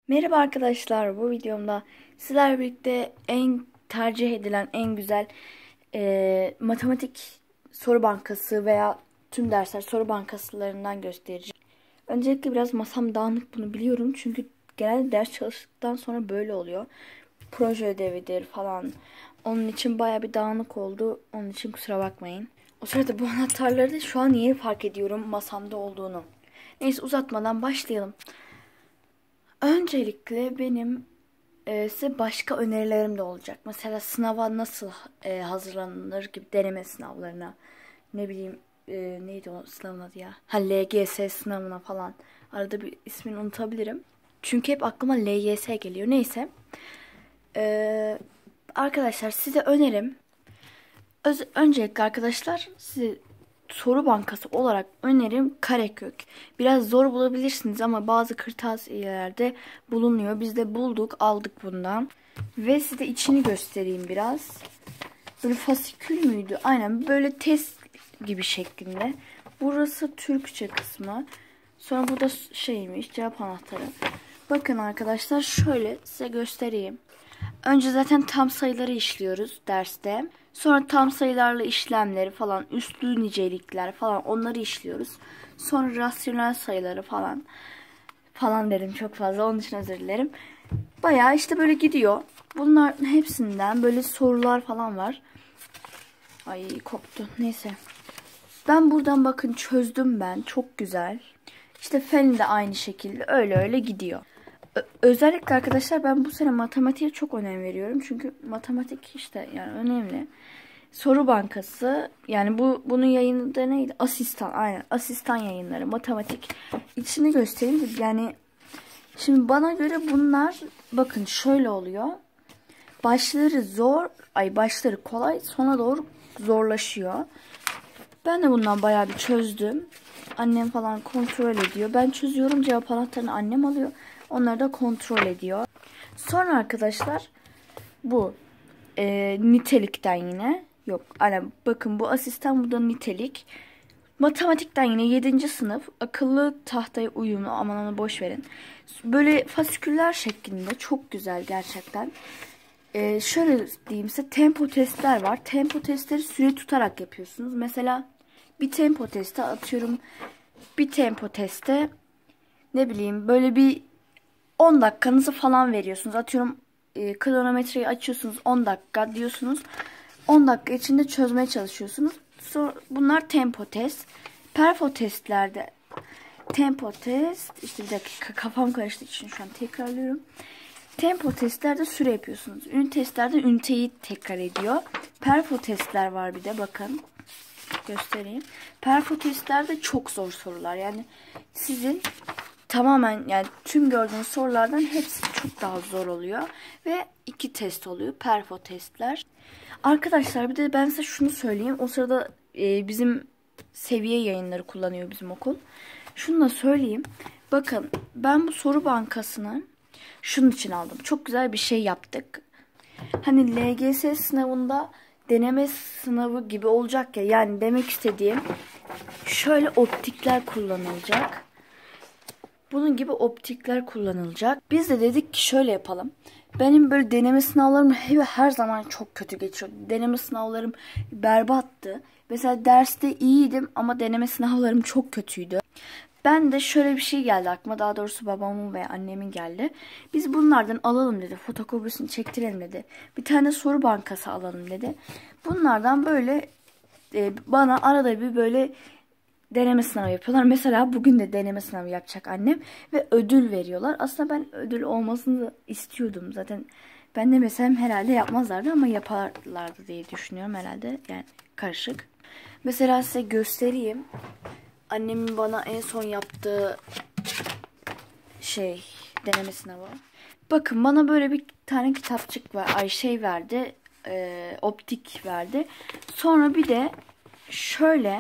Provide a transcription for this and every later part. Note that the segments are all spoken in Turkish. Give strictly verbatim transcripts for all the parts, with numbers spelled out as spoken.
Merhaba arkadaşlar, bu videomda sizlerle birlikte en tercih edilen en güzel e, matematik soru bankası veya tüm dersler soru bankasılarından göstereceğim. Öncelikle biraz masam dağınık, bunu biliyorum çünkü genelde ders çalıştıktan sonra böyle oluyor. Proje ödevidir falan, onun için baya bir dağınık oldu, onun için kusura bakmayın. O sırada bu anahtarları da şu an yeni fark ediyorum masamda olduğunu. Neyse, uzatmadan başlayalım. Öncelikle benim e, size başka önerilerim de olacak. Mesela sınava nasıl e, hazırlanılır gibi, deneme sınavlarına. Ne bileyim, e, neydi o sınavın adı ya? Ha, L G S sınavına falan. Arada bir ismini unutabilirim. Çünkü hep aklıma L Y S geliyor. Neyse. E, arkadaşlar, size önerim. Öz öncelikle arkadaşlar, size soru bankası olarak önerim Karekök. Biraz zor bulabilirsiniz ama bazı kırtasiyelerde bulunuyor. Biz de bulduk, aldık bundan. Ve size içini göstereyim biraz. Böyle fasikül müydü? Aynen, böyle test gibi şeklinde. Burası Türkçe kısmı. Sonra bu da şeymiş, cevap anahtarı. Bakın arkadaşlar, şöyle size göstereyim. Önce zaten tam sayıları işliyoruz derste. Sonra tam sayılarla işlemleri falan, üstlü nicelikler falan, onları işliyoruz. Sonra rasyonel sayıları falan. Falan dedim çok fazla, onun için özür dilerim. Bayağı işte böyle gidiyor. Bunların hepsinden böyle sorular falan var. Ay, koptu. Neyse. Ben buradan bakın çözdüm ben. Çok güzel. İşte fen de aynı şekilde öyle öyle gidiyor. Özellikle arkadaşlar, ben bu sene matematiğe çok önem veriyorum. Çünkü matematik işte yani önemli. Soru bankası, yani bu bunun yayını da neydi? Asistan, aynen. Asistan yayınları, matematik. İçini göstereyim. Yani şimdi bana göre bunlar, bakın şöyle oluyor. Başları zor, ay başları kolay, sona doğru zorlaşıyor. Ben de bundan bayağı bir çözdüm. Annem falan kontrol ediyor. Ben çözüyorum, cevap anahtarını annem alıyor. Onları da kontrol ediyor. Sonra arkadaşlar, bu e, nitelikten yine. Yok, hani bakın, bu asistan, bu da nitelik. Matematikten yine yedinci sınıf akıllı tahtaya uyumlu, aman onu boş verin. Böyle fasiküller şeklinde, çok güzel gerçekten. Ee, şöyle diyeyim size, tempo testler var. Tempo testleri süre tutarak yapıyorsunuz. Mesela bir tempo testi atıyorum. Bir tempo teste ne bileyim böyle bir on dakikanızı falan veriyorsunuz. Atıyorum e, kronometreyi açıyorsunuz, on dakika diyorsunuz. on dakika içinde çözmeye çalışıyorsunuz. Sonra, bunlar tempo test. Perfo testlerde tempo test, işte bir dakika, kafam karıştığı için şu an tekrarlıyorum. Tempo testlerde süre yapıyorsunuz. Ünite testlerde üniteyi tekrar ediyor. Perfo testler var bir de, bakın. Göstereyim. Perfo testlerde çok zor sorular. Yani sizin tamamen, yani tüm gördüğünüz sorulardan hepsi çok daha zor oluyor. Ve iki test oluyor. Perfo testler. Arkadaşlar, bir de ben size şunu söyleyeyim. O sırada e, bizim seviye yayınları kullanıyor bizim okul. Şunu da söyleyeyim. Bakın, ben bu soru bankasını şunun için aldım. Çok güzel bir şey yaptık. Hani L G S sınavında deneme sınavı gibi olacak ya. Yani demek istediğim, şöyle optikler kullanılacak. Bunun gibi optikler kullanılacak. Biz de dedik ki şöyle yapalım. Benim böyle deneme sınavlarım her zaman çok kötü geçiyor. Deneme sınavlarım berbattı. Mesela derste iyiydim ama deneme sınavlarım çok kötüydü. Ben de şöyle bir şey geldi aklıma. Daha doğrusu babamın ve annemin geldi. Biz bunlardan alalım dedi. Fotokopisini çektirelim dedi. Bir tane soru bankası alalım dedi. Bunlardan böyle e, bana arada bir böyle deneme sınavı yapıyorlar. Mesela bugün de deneme sınavı yapacak annem. Ve ödül veriyorlar. Aslında ben ödül olmasını da istiyordum. Zaten ben de mesela herhalde yapmazlardı ama yaparlardı diye düşünüyorum herhalde. Yani karışık. Mesela size göstereyim. Annemin bana en son yaptığı şey, deneme sınavı. Bakın, bana böyle bir tane kitapçık var. Ay şey verdi. E, optik verdi. Sonra bir de şöyle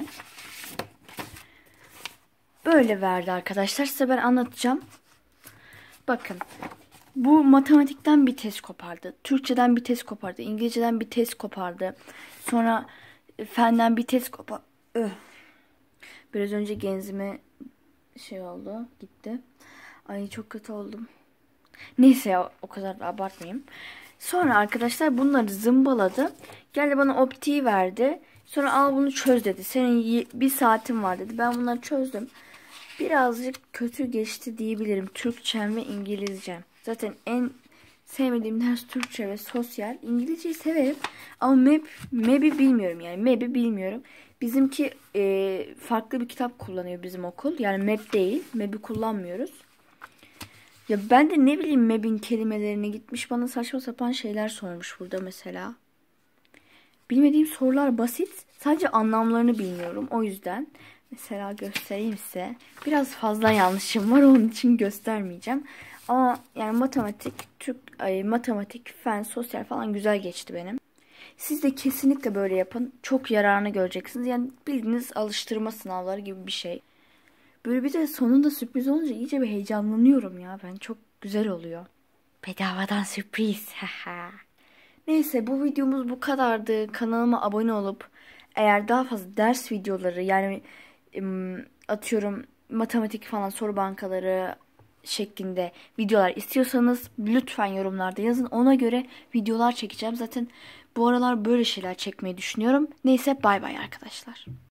böyle verdi arkadaşlar. Size ben anlatacağım. Bakın. Bu matematikten bir test kopardı. Türkçeden bir test kopardı. İngilizceden bir test kopardı. Sonra fenden bir test kopardı. Öh. Biraz önce genzime şey oldu. Gitti. Ay, çok kötü oldum. Neyse ya, o kadar da abartmayayım. Sonra arkadaşlar bunları zımbaladı. Geldi bana optiği verdi. Sonra al bunu çöz dedi. Senin bir saatin var dedi. Ben bunları çözdüm. Birazcık kötü geçti diyebilirim. Türkçem ve İngilizcem. Zaten en sevmediğim ders Türkçe ve sosyal. İngilizceyi severim ama map, map'i bilmiyorum yani. Map'i bilmiyorum. Bizimki e, farklı bir kitap kullanıyor bizim okul. Yani map değil. Map'i kullanmıyoruz. Ya ben de ne bileyim map'in kelimelerine gitmiş bana saçma sapan şeyler sormuş burada mesela. Bilmediğim sorular basit. Sadece anlamlarını bilmiyorum. O yüzden mesela göstereyim size. Biraz fazla yanlışım var, onun için göstermeyeceğim. Ama yani matematik, Türk, ay, matematik, fen, sosyal falan güzel geçti benim. Siz de kesinlikle böyle yapın. Çok yararını göreceksiniz. Yani bildiğiniz alıştırma sınavları gibi bir şey. Böyle bir de sonunda sürpriz olunca iyice bir heyecanlanıyorum ya ben. Çok güzel oluyor. Bedavadan sürpriz. Neyse bu videomuz bu kadardı. Kanalıma abone olup eğer daha fazla ders videoları yani atıyorum matematik falan soru bankaları şeklinde videolar istiyorsanız lütfen yorumlarda yazın. Ona göre videolar çekeceğim. Zaten bu aralar böyle şeyler çekmeyi düşünüyorum. Neyse bay bay arkadaşlar.